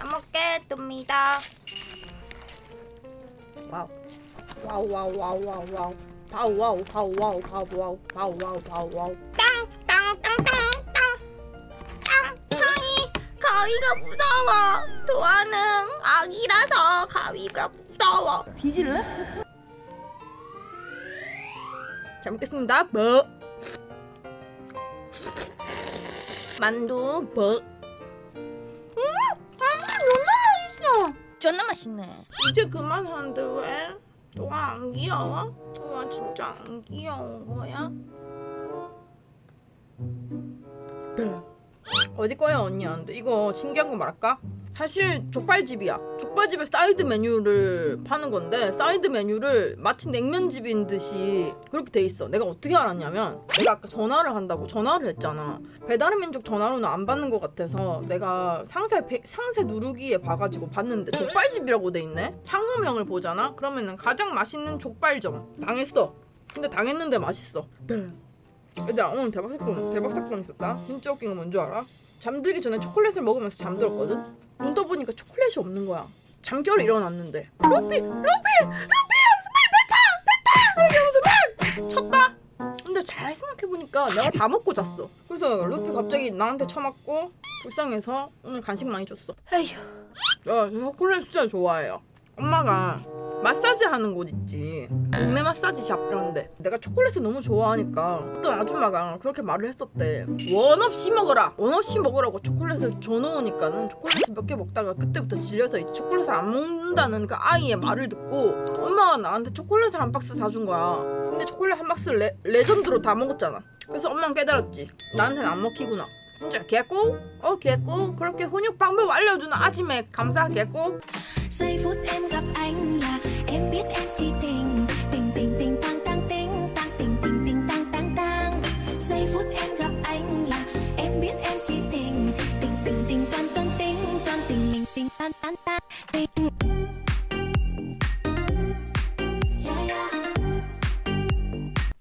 잘 먹겠습니다. 와우. 와우 와우 와우 와우 와우. 파우 와우 파우 와우 파우 와우 파우 와우 파우 와우. 가위가 무서워. 도아는 아기라서 가위가 무서워. 뒤질래? 잘 먹겠습니다. 뭐? 만두 뭐? 너무 맛있어. 존나 맛있네. 이제 그만하는데 왜? 도아 안 귀여워? 도아 진짜 안 귀여운 거야? 어디 거야 언니한테? 이거 신기한 거 말할까? 사실 족발집이야. 족발집에 사이드 메뉴를 파는 건데 사이드 메뉴를 마치 냉면집인 듯이 그렇게 돼 있어. 내가 어떻게 알았냐면 내가 아까 전화를 한다고 전화를 했잖아. 배달의 민족 전화로는 안 받는 것 같아서 내가 상세 누르기에 봐가지고 봤는데 족발집이라고 돼 있네? 창호명을 보잖아? 그러면은 가장 맛있는 족발점 당했어. 근데 당했는데 맛있어. 얘들아 오늘 대박 사건 있었다. 진짜 웃긴 건 뭔 줄 알아? 잠들기 전에 초콜릿을 먹으면서 잠들었거든? 눈 떠보니까 초콜릿이 없는 거야. 잠결에 일어났는데 루피! 빨리 뱉어! 이렇게 하면서 막 쳤다? 근데 잘 생각해보니까 내가 다 먹고 잤어. 그래서 루피 갑자기 나한테 쳐맞고 불쌍해서 오늘 간식 많이 줬어. 에휴. 저 초콜릿 진짜 좋아해요. 엄마가 마사지 하는 곳 있지. 동네 마사지 샵 이런데 내가 초콜릿을 너무 좋아하니까 어떤 아줌마가 그렇게 말을 했었대. 원 없이 먹어라. 원 없이 먹으라고 초콜릿을 줘놓으니까는 초콜릿을 몇 개 먹다가 그때부터 질려서 이제 초콜릿을 안 먹는다는 그 아이의 말을 듣고 엄마가 나한테 초콜릿을 한 박스 사준 거야. 근데 초콜릿 한 박스를 레전드로 다 먹었잖아. 그래서 엄마는 깨달았지. 나한테는 안 먹히구나. 진짜 개꿀? 개꿀. 그렇게 훈육 방법 알려주는 아줌에 감사하겠고. Giây phút em gặp anh là em biết em si tình.